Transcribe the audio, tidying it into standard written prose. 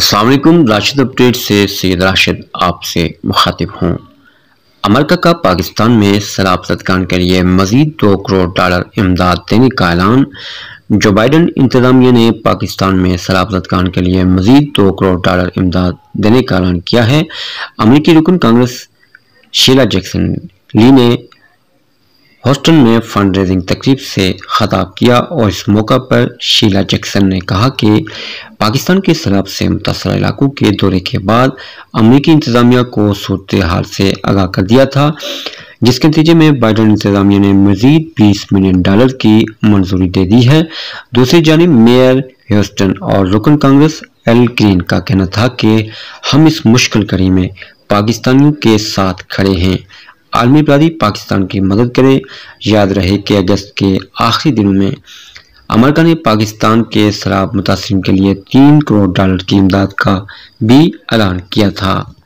السلام علیکم۔ راشد اپڈیٹ سے سید راشد آپ سے مخاطب ہوں۔ امریکہ کا پاکستان میں سیلاب زدگان کے لیے مزید $2 کروڑ امداد دینے کا اعلان۔ جو بائیڈن انتظامیہ نے پاکستان میں سیلاب زدگان کے لیے مزید $2 کروڑ امداد دینے کا اعلان کیا ہے۔ امریکی رکن کانگریس شیلا جیکسن لی نے ہیوسٹن میں فنڈ ریزنگ تقریب سے خطاب کیا اور اس موقع پر شیلا جیکسن نے کہا کہ پاکستان کے سیلاب سے متاثرہ علاقوں کے دورے کے بعد امریکی انتظامیہ کو صورتحال سے آگاہ کر دیا تھا، جس کے نتیجے میں بائیڈن انتظامیہ نے مزید $20 ملین کی منظوری دے دی ہے۔ دوسری جانب میئر ہیوسٹن اور رکن کانگریس ایل گرین کا کہنا تھا کہ ہم اس مشکل گھڑی میں پاکستانیوں کے ساتھ کھڑے ہیں، عالمی برادری پاکستان کی مدد کرے۔ یاد رہے کہ اگست کے آخری دنوں میں امریکہ نے پاکستان کے سیلاب متاثرین کے لیے $3 کروڑ کی امداد کا بھی اعلان کیا تھا۔